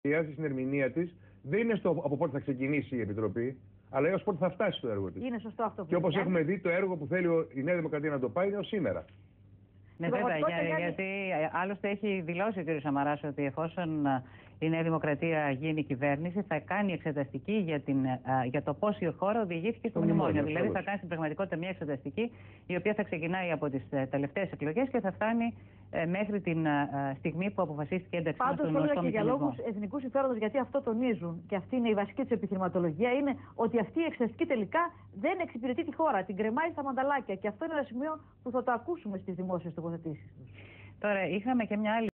στην ερμηνεία της δεν είναι από πότε θα ξεκινήσει η Επιτροπή, αλλά έως πότε θα φτάσει το έργο της. Είναι σωστό αυτό που και όπως έχουμε δει, το έργο που θέλει η Νέα Δημοκρατία να το πάει είναι ως σήμερα. Ναι, βέβαια, γιατί άλλωστε έχει δηλώσει ο κ. Σαμαράς ότι εφόσον η Νέα Δημοκρατία γίνει κυβέρνηση, θα κάνει εξεταστική για το πώς η χώρα οδηγήθηκε στο μνημόνιο. Δηλαδή, θα κάνει στην πραγματικότητα μια εξεταστική, η οποία θα ξεκινάει από τις τελευταίες εκλογές και θα φτάνει μέχρι την στιγμή που αποφασίστηκε η ένταξή μας στον μηχανισμό. Πάντως, και για λόγους εθνικού συμφέροντος, γιατί αυτό τονίζουν και αυτή είναι η βασική της επιχειρηματολογία, είναι ότι αυτή η εξεταστική τελικά δεν εξυπηρετεί τη χώρα. Την κρεμάει στα μανταλάκια. Και αυτό είναι ένα σημείο που θα το ακούσουμε στις δημόσιες τοποθετήσεις. Τώρα, είχαμε και μια άλλη.